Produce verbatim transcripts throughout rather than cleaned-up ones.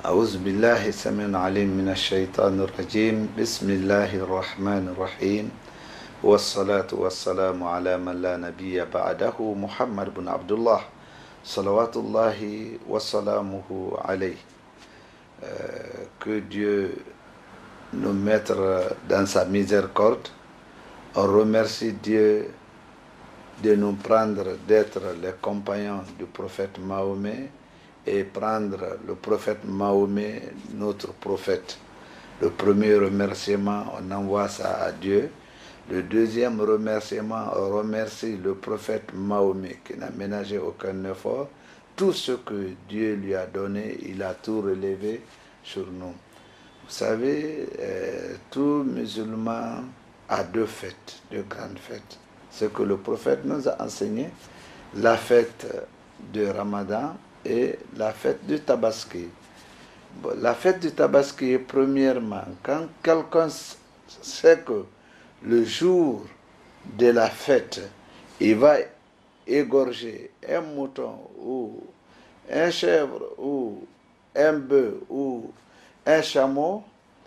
أعوذ بالله السميع العليم من الشيطان الرجيم بسم الله الرحمن الرحيم والصلاة والسلام على من لا نبي بعده محمد بن عبد الله صلوات الله وسلامه عليه. Euh, que Dieu nous mette dans sa miséricorde. On remercie Dieu de nous prendre, d'être les compagnons du prophète Mahomet et prendre le prophète Mahomet, notre prophète. Le premier remerciement, on envoie ça à Dieu. Le deuxième remerciement, on remercie le prophète Mahomet qui n'a ménagé aucun effort. Tout ce que Dieu lui a donné, il a tout relevé sur nous. Vous savez, euh, tout musulman a deux fêtes, deux grandes fêtes. Ce que le prophète nous a enseigné, la fête de Ramadan et la fête du Tabaski. Bon, la fête du Tabaski, premièrement, quand quelqu'un sait que le jour de la fête, il va égorger un mouton ou un chèvre ou un bœuf ou un chameau,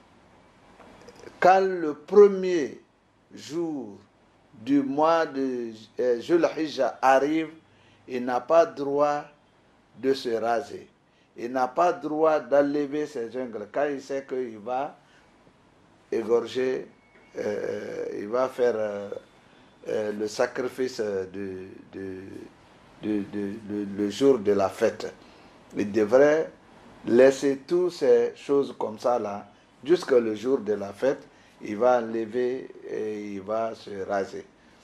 quand le premier jour du mois de euh, Jul-Hijja arrive, il n'a pas droit de se raser. Il n'a pas droit d'enlever ses ongles quand il sait qu'il va égorger, euh, il va faire euh, euh, le sacrifice de, de, de, de, de, le jour de la fête. Il devrait laisser toutes ces choses comme ça là, jusqu'au jour de la fête. Il va enlever et il va se raser.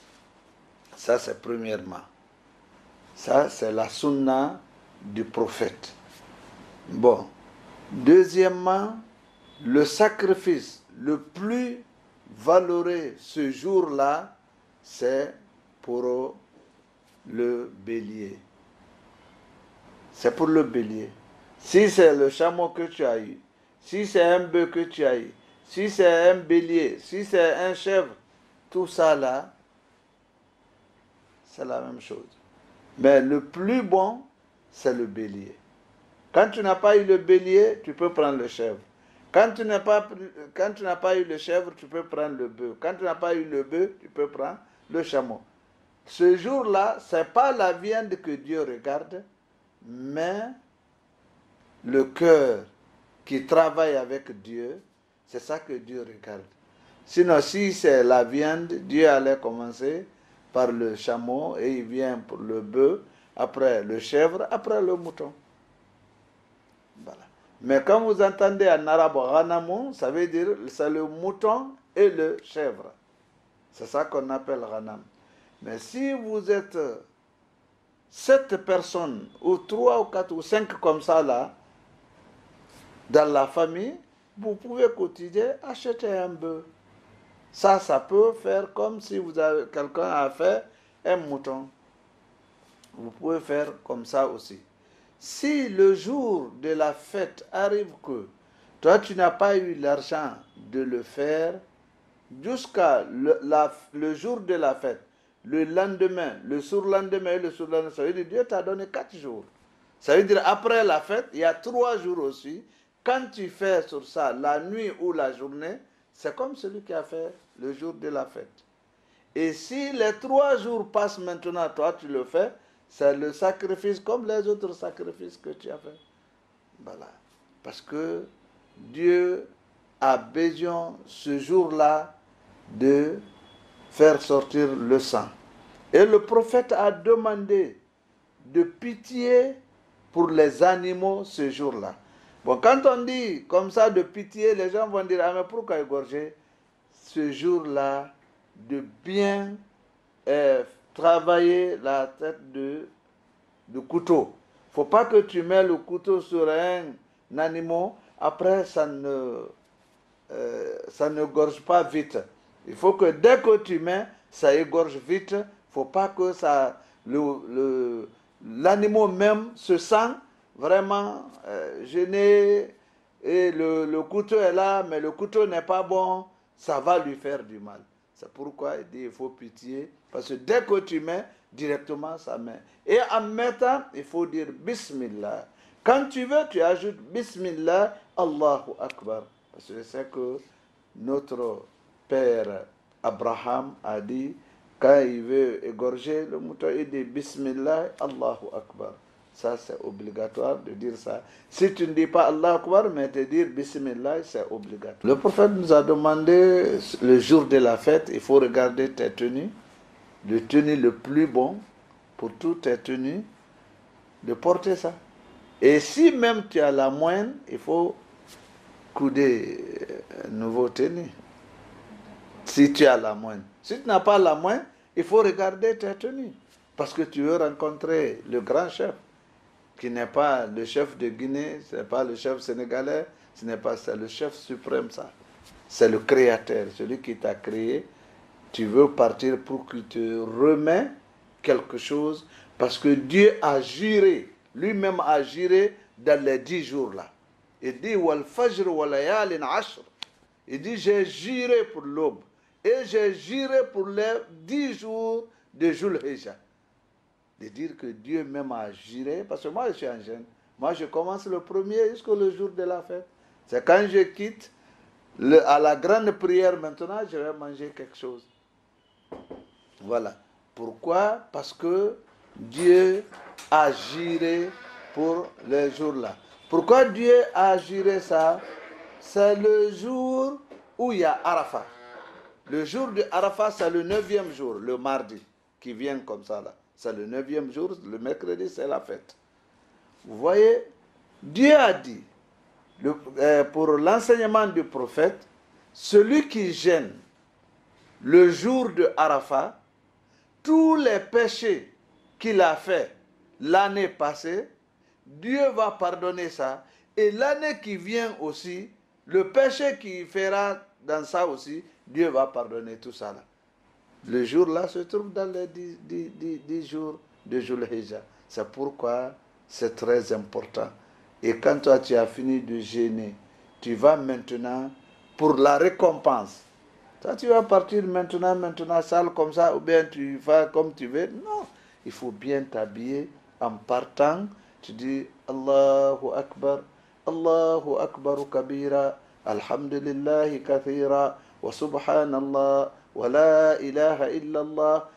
Ça, c'est premièrement. Ça, c'est la sunna du prophète. Bon. Deuxièmement, le sacrifice le plus valeureux ce jour-là, c'est pour le bélier. C'est pour le bélier. Si c'est le chameau que tu as eu, si c'est un bœuf que tu as eu, si c'est un bélier, si c'est un chèvre, tout ça là, c'est la même chose. Mais le plus bon, c'est le bélier. Quand tu n'as pas eu le bélier, tu peux prendre le chèvre. Quand tu n'as pas, quand tu n'as pas eu le chèvre, tu peux prendre le bœuf. Quand tu n'as pas eu le bœuf, tu peux prendre le chameau. Ce jour-là, ce n'est pas la viande que Dieu regarde, mais le cœur qui travaille avec Dieu, c'est ça que Dieu regarde. Sinon, si c'est la viande, Dieu allait commencer par le chameau et il vient pour le bœuf, après le chèvre, après le mouton. Voilà. Mais quand vous entendez en arabe ghanamon, ça veut dire c'est le mouton et le chèvre. C'est ça qu'on appelle ghanam. Mais si vous êtes sept personnes, ou trois ou quatre ou cinq comme ça là, dans la famille, vous pouvez quotidien acheter un bœuf. Ça, ça peut faire comme si vous avez quelqu'un a fait un mouton. Vous pouvez faire comme ça aussi. Si le jour de la fête arrive que toi, tu n'as pas eu l'argent de le faire jusqu'à le, la, le jour de la fête, le lendemain, le surlendemain et le surlendemain, ça veut dire Dieu t'a donné quatre jours. Ça veut dire après la fête, il y a trois jours aussi. Quand tu fais sur ça la nuit ou la journée, c'est comme celui qui a fait le jour de la fête. Et si les trois jours passent maintenant, toi tu le fais, c'est le sacrifice comme les autres sacrifices que tu as fait. Voilà. Parce que Dieu a besoin ce jour-là de faire sortir le sang. Et le prophète a demandé de pitié pour les animaux ce jour-là. Bon, quand on dit comme ça de pitié, les gens vont dire, ah mais pourquoi égorger? Ce jour-là, de bien euh, travailler la tête de, de couteau. Il ne faut pas que tu mets le couteau sur un, un animal, après ça ne, euh, ça ne gorge pas vite. Il faut que dès que tu mets, ça égorge vite. Il ne faut pas que ça, le, le, l'animal même se sent vraiment euh, gêné et le, le couteau est là, mais le couteau n'est pas bon, ça va lui faire du mal. C'est pourquoi il dit il faut pitié, parce que dès que tu mets, directement ça met. Et en mettant, il faut dire Bismillah. Quand tu veux, tu ajoutes Bismillah, Allahu Akbar. Parce que c'est que notre père Abraham a dit, quand il veut égorger le mouton, il dit Bismillah, Allahu Akbar. Ça, c'est obligatoire de dire ça. Si tu ne dis pas Allahu Akbar, mais de dire Bismillah, c'est obligatoire. Le prophète nous a demandé, le jour de la fête, il faut regarder tes tenues, le tenue le plus bon pour toutes tes tenues, de porter ça. Et si même tu as la moindre, il faut couder un nouveau tenue. Si tu as la moindre. Si tu n'as pas la moindre, il faut regarder tes tenues. Parce que tu veux rencontrer le grand chef, qui n'est pas le chef de Guinée, ce n'est pas le chef sénégalais, ce n'est pas ça, le chef suprême, ça. C'est le créateur, celui qui t'a créé. Tu veux partir pour qu'il te remette quelque chose, parce que Dieu a juré, lui-même a juré dans les dix jours là. Il dit wal fajr wa layalin ashr. Il dit j'ai juré pour l'aube et j'ai juré pour les dix jours de Jul Hijja. De dire que Dieu même a juré, parce que moi je suis en jeûne. Moi je commence le premier jusqu'au jour de la fête. C'est quand je quitte le, à la grande prière maintenant, je vais manger quelque chose. Voilà. Pourquoi? Parce que Dieu a juré pour les jours-là. Pourquoi Dieu a juré ça? C'est le jour où il y a Arafat. Le jour de Arafat, c'est le neuvième jour, le mardi, qui vient comme ça là. C'est le neuvième jour, le mercredi, c'est la fête. Vous voyez, Dieu a dit, le, euh, pour l'enseignement du prophète, celui qui gêne le jour de Arafat, tous les péchés qu'il a fait l'année passée, Dieu va pardonner ça. Et l'année qui vient aussi, le péché qu'il fera dans ça aussi, Dieu va pardonner tout ça là. Le jour là se trouve dans les dix, dix, dix, dix jours de Jul Hijja. C'est pourquoi c'est très important. Et quand toi tu as fini de jeûner, tu vas maintenant pour la récompense. Toi tu vas partir maintenant, maintenant sale comme ça, ou bien tu vas comme tu veux. Non, il faut bien t'habiller en partant. Tu dis Allahu Akbar, Allahu Akbar kabira, alhamdulillahi kathira, wa subhanallah, wa la ilaha illallah,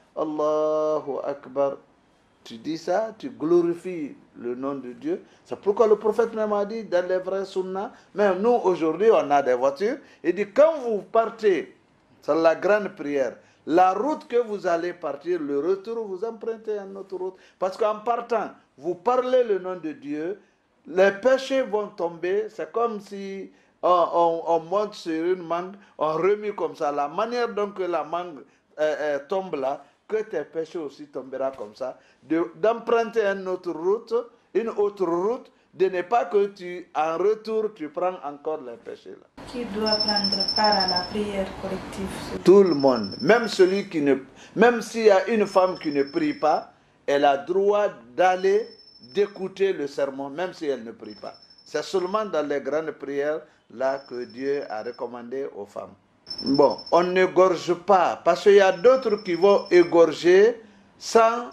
Allahu Akbar. Tu dis ça, tu glorifies le nom de Dieu. C'est pourquoi le prophète même a dit dans les vrais sunnah, même nous aujourd'hui on a des voitures, il dit quand vous partez, c'est la grande prière, la route que vous allez partir, le retour, vous empruntez une autre route. Parce qu'en partant, vous parlez le nom de Dieu, les péchés vont tomber, c'est comme si on, on, on monte sur une mangue, on remue comme ça, la manière dont que la mangue euh, euh, tombe là, que tes péchés aussi tomberont comme ça, de, d'emprunter une autre route, une autre route, de ne pas que tu, en retour, tu prends encore les péchés là. Qui doit prendre part à la prière collective? Tout le monde, même celui qui ne, même s'il y a une femme qui ne prie pas, elle a droit d'aller d'écouter le sermon, même si elle ne prie pas. C'est seulement dans les grandes prières là que Dieu a recommandé aux femmes. Bon, on n'égorge pas, parce qu'il y a d'autres qui vont égorger sans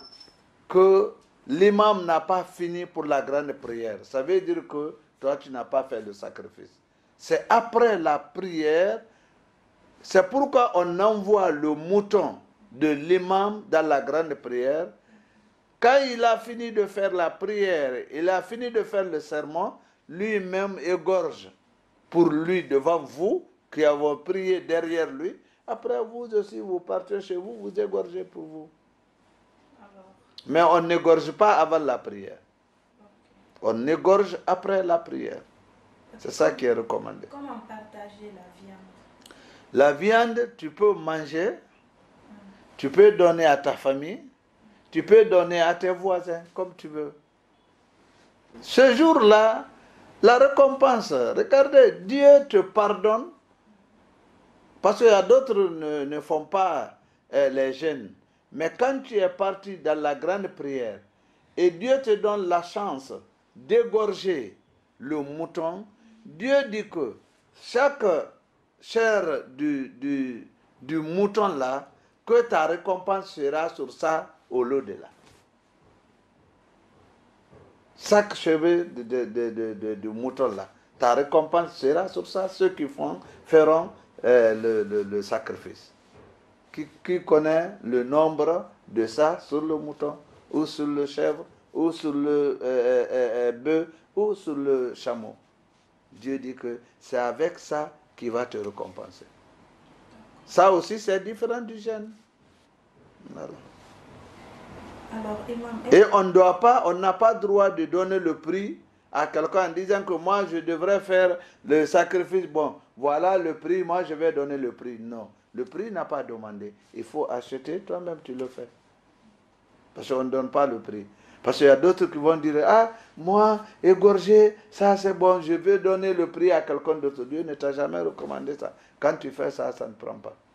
que l'imam n'a pas fini pour la grande prière. Ça veut dire que toi, tu n'as pas fait le sacrifice. C'est après la prière, c'est pourquoi on envoie le mouton de l'imam dans la grande prière. Quand il a fini de faire la prière, il a fini de faire le sermon, lui-même égorge pour lui devant vous, qui avons prié derrière lui. Après vous aussi, vous partez chez vous, vous égorgez pour vous. Alors. Mais on n'égorge pas avant la prière. Okay. On égorge après la prière. C'est ça qui est recommandé. Comment partager la viande? La viande, tu peux manger, hum. tu peux donner à ta famille, hum. tu peux donner à tes voisins, comme tu veux. Ce jour-là, la récompense, regardez, Dieu te pardonne. Parce qu'il y a d'autres ne, ne font pas euh, les jeûnes. Mais quand tu es parti dans la grande prière et Dieu te donne la chance d'égorger le mouton, Dieu dit que chaque chair du, du, du mouton là, que ta récompense sera sur ça au lot de là. chaque cheveu de, de, de, de, de, de mouton là, ta récompense sera sur ça. Ceux qui font, feront euh, le, le, le sacrifice. Qui, qui connaît le nombre de ça sur le mouton, ou sur le chèvre, ou sur le euh, euh, euh, bœuf, ou sur le chameau. Dieu dit que c'est avec ça qu'il va te récompenser. Ça aussi, c'est différent du jeûne. Voilà. Alors, imam, Et on ne doit pas, on n'a pas droit de donner le prix à quelqu'un en disant que moi je devrais faire le sacrifice. Bon, voilà le prix, moi je vais donner le prix. Non, le prix n'a pas demandé. Il faut acheter, toi-même tu le fais. Parce qu'on ne donne pas le prix. Parce qu'il y a d'autres qui vont dire, ah, moi, égorger, ça c'est bon, je vais donner le prix à quelqu'un d'autre. Dieu ne t'a jamais recommandé ça. Quand tu fais ça, ça ne prend pas.